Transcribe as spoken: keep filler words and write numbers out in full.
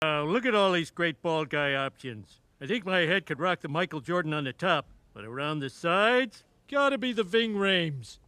Uh, look at all these great bald guy options. I think my head could rock the Michael Jordan on the top, but around the sides, Gotta be the Ving Rhames.